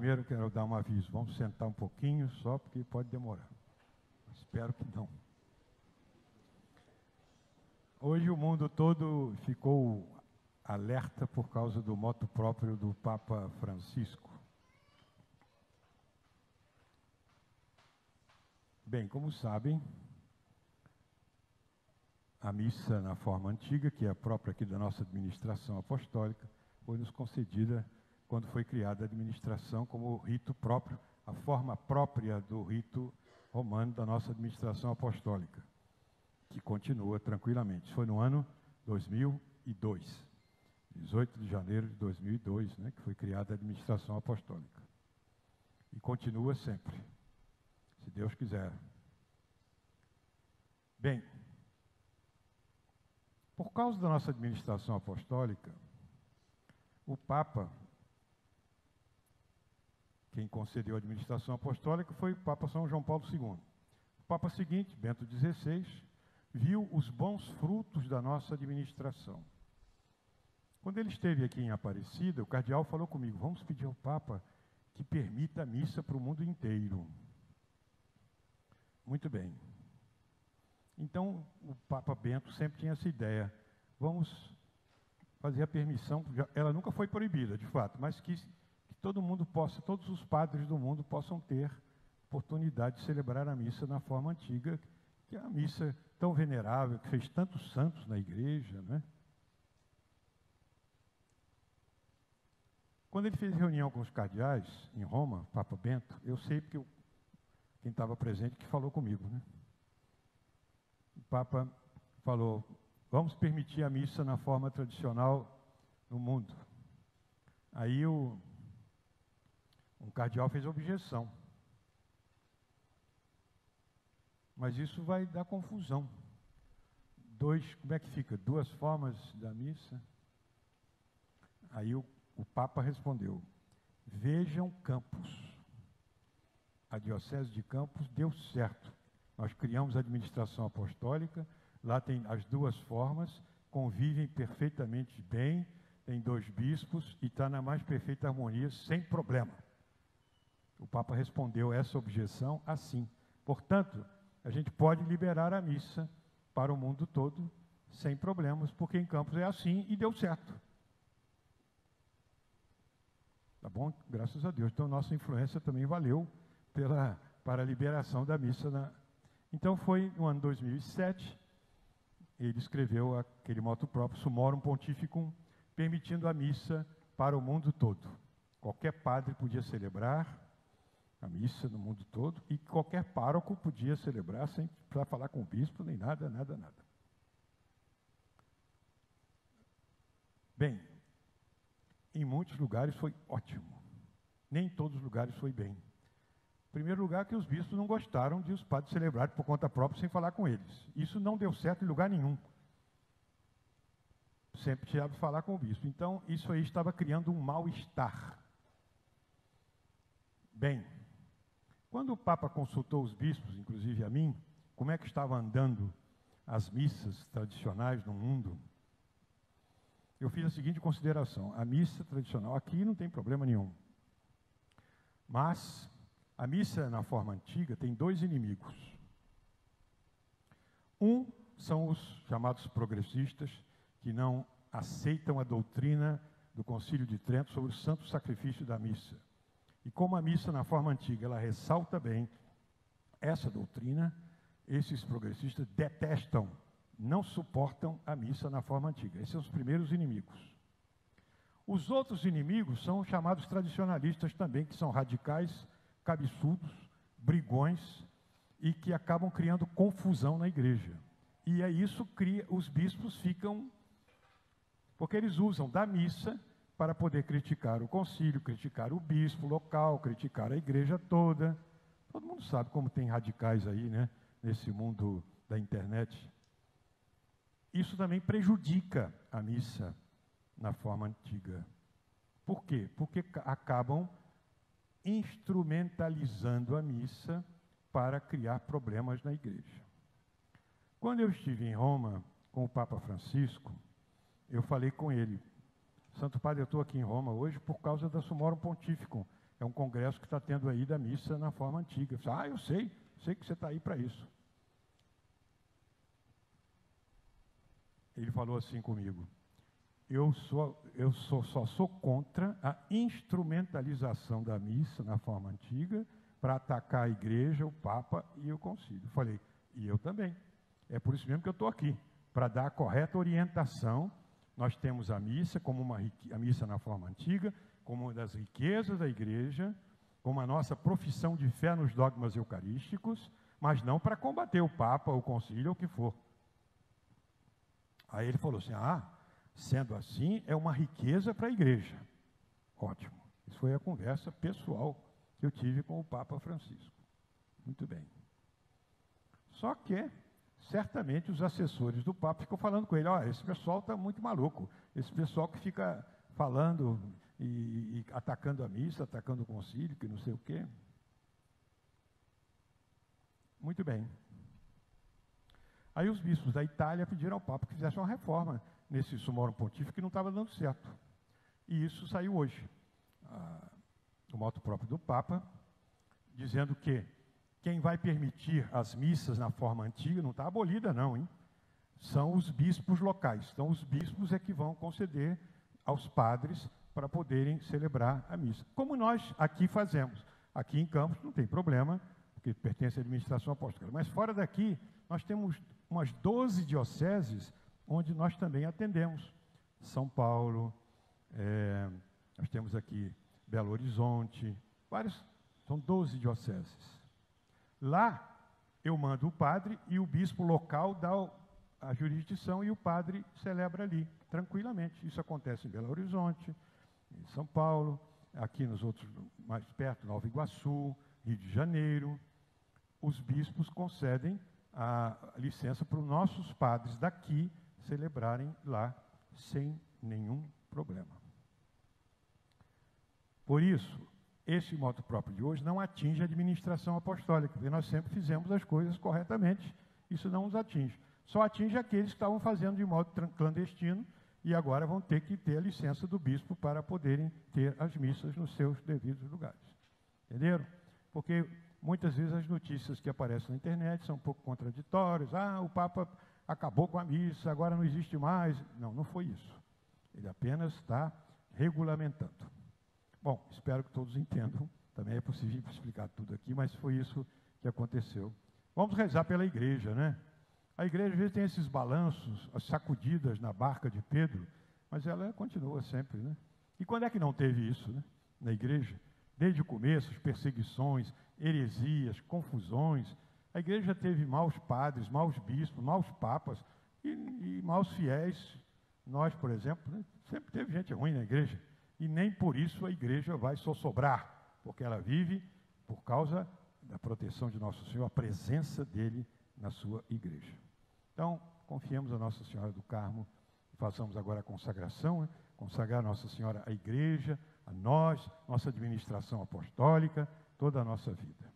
primeiro quero dar um aviso. Vamos sentar um pouquinho só, porque pode demorar. Espero que não. Hoje o mundo todo ficou alerta por causa do motu próprio do Papa Francisco. Bem, como sabem, a missa na forma antiga, que é a própria aqui da nossa administração apostólica, foi nos concedida quando foi criada a administração como rito próprio, a forma própria do rito romano da nossa administração apostólica, que continua tranquilamente. Foi no ano 2002, 18 de janeiro de 2002, né, que foi criada a administração apostólica. E continua sempre, se Deus quiser. Bem, por causa da nossa administração apostólica, o Papa, quem concedeu a administração apostólica foi o Papa São João Paulo II. O Papa seguinte, Bento XVI, viu os bons frutos da nossa administração. Quando ele esteve aqui em Aparecida, o cardeal falou comigo: vamos pedir ao Papa que permita a missa para o mundo inteiro. Muito bem. Então, o Papa Bento sempre tinha essa ideia: vamos fazer a permissão, ela nunca foi proibida, de fato, mas que todo mundo possa, todos os padres do mundo possam ter oportunidade de celebrar a missa na forma antiga, que é a missa tão venerável, que fez tantos santos na igreja, né? Quando ele fez reunião com os cardeais em Roma, Papa Bento, eu sei porque quem estava presente que falou comigo, né? O Papa falou: vamos permitir a missa na forma tradicional no mundo. Aí um cardeal fez objeção. Mas isso vai dar confusão. Como é que fica? Duas formas da missa? Aí o Papa respondeu: vejam Campos. A Diocese de Campos deu certo. Nós criamos a administração apostólica, lá tem as duas formas, convivem perfeitamente bem, tem 2 bispos e está na mais perfeita harmonia, sem problema. O Papa respondeu essa objeção assim: portanto, a gente pode liberar a missa para o mundo todo sem problemas, porque em Campos é assim e deu certo. Tá bom? Graças a Deus. Então, nossa influência também valeu para a liberação da missa. Então, foi no ano 2007, ele escreveu aquele motu próprio, Summorum Pontificum, permitindo a missa para o mundo todo. Qualquer padre podia celebrar a missa no mundo todo e qualquer pároco podia celebrar sem precisar falar com o bispo, nem nada. Bem, em muitos lugares foi ótimo. Nem em todos os lugares foi bem. Em primeiro lugar, que os bispos não gostaram de os padres celebrarem por conta própria sem falar com eles. Isso não deu certo em lugar nenhum. Sempre precisava falar com o bispo. Então, isso aí estava criando um mal-estar. Bem, quando o Papa consultou os bispos, inclusive a mim, como é que estavam andando as missas tradicionais no mundo, eu fiz a seguinte consideração: a missa tradicional aqui não tem problema nenhum. Mas a missa na forma antiga tem 2 inimigos. Um são os chamados progressistas, que não aceitam a doutrina do Concílio de Trento sobre o santo sacrifício da missa. E como a missa na forma antiga, ela ressalta bem essa doutrina, esses progressistas detestam, não suportam a missa na forma antiga. Esses são os primeiros inimigos. Os outros inimigos são os chamados tradicionalistas também, que são radicais, cabeçudos, brigões, e que acabam criando confusão na igreja. E é isso que os bispos ficam, porque eles usam da missa para poder criticar o concílio, criticar o bispo local, criticar a igreja toda. Todo mundo sabe como tem radicais aí, né, nesse mundo da internet. Isso também prejudica a missa na forma antiga. Por quê? Porque acabam instrumentalizando a missa para criar problemas na igreja. Quando eu estive em Roma com o Papa Francisco, eu falei com ele: Santo Padre, eu estou aqui em Roma hoje por causa da Summorum Pontificum, é um congresso que está tendo aí da missa na forma antiga. Eu falei, eu sei que você está aí para isso. Ele falou assim comigo, eu só sou contra a instrumentalização da missa na forma antiga para atacar a igreja, o Papa e o concílio. Eu falei, e eu também. É por isso mesmo que eu estou aqui, para dar a correta orientação. Nós temos a missa como a missa na forma antiga, como uma das riquezas da igreja, como a nossa profissão de fé nos dogmas eucarísticos, mas não para combater o Papa, o concílio, ou o que for. Aí ele falou assim, sendo assim, é uma riqueza para a igreja. Ótimo. Isso foi a conversa pessoal que eu tive com o Papa Francisco. Muito bem. Só que, certamente, os assessores do Papa ficam falando com ele, esse pessoal está muito maluco, esse pessoal que fica falando e atacando a missa, atacando o concílio, que não sei o quê. Muito bem. Aí os bispos da Itália pediram ao Papa que fizesse uma reforma nesse sumorum pontífice que não estava dando certo. E isso saiu hoje. O moto próprio do Papa, dizendo que quem vai permitir as missas na forma antiga, não está abolida não, hein? São os bispos locais. Então os bispos é que vão conceder aos padres para poderem celebrar a missa. Como nós aqui fazemos. Aqui em Campos não tem problema, porque pertence à administração apostólica. Mas fora daqui, nós temos umas 12 dioceses onde nós também atendemos. São Paulo, nós temos aqui Belo Horizonte, são 12 dioceses. Lá, eu mando o padre e o bispo local dá a jurisdição e o padre celebra ali, tranquilamente. Isso acontece em Belo Horizonte, em São Paulo, aqui nos outros mais perto, Nova Iguaçu, Rio de Janeiro. Os bispos concedem a licença para os nossos padres daqui celebrarem lá sem nenhum problema. Por isso, esse moto próprio de hoje não atinge a administração apostólica, porque nós sempre fizemos as coisas corretamente, isso não os atinge. Só atinge aqueles que estavam fazendo de modo clandestino e agora vão ter que ter a licença do bispo para poderem ter as missas nos seus devidos lugares. Entenderam? Porque muitas vezes as notícias que aparecem na internet são um pouco contraditórias. O Papa acabou com a missa, agora não existe mais. Não, não foi isso. Ele apenas está regulamentando. Bom, espero que todos entendam. Também é possível explicar tudo aqui, mas foi isso que aconteceu. Vamos rezar pela igreja, né? A igreja, às vezes, tem esses balanços, as sacudidas na barca de Pedro, mas ela continua sempre, né? E quando é que não teve isso, né? Na igreja? Desde o começo, as perseguições, heresias, confusões. A igreja teve maus padres, maus bispos, maus papas e maus fiéis. Nós, por exemplo, né? Sempre teve gente ruim na igreja. E nem por isso a igreja vai sossobrar, porque ela vive por causa da proteção de Nosso Senhor, a presença dele na sua igreja. Então, confiemos a Nossa Senhora do Carmo e façamos agora a consagração, né? Consagrar Nossa Senhora à igreja, a nós, nossa administração apostólica, toda a nossa vida.